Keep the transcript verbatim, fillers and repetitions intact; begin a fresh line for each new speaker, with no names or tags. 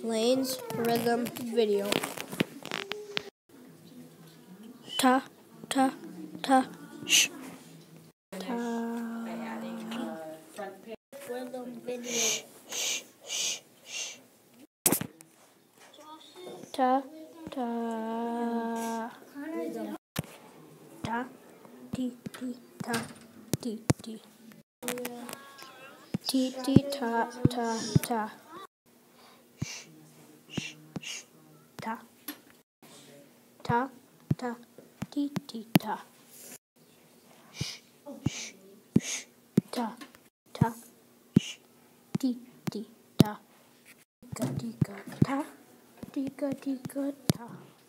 Lane's rhythm video. Ta, ta, ta, sh. Ta.
Rhythm video.
Sh, sh, sh, sh. Ta, ta. Ta, ti, ti, ta, ti, ti. Ti, ti, ta, ta, ta. Sh, sh, sh. Ta. Ta, ta, ti, ti, ta. Sh, sh, sh. Ta, ta, sh. Ti, ti, ta. Tika, tika, ta. Tika, tika, ta.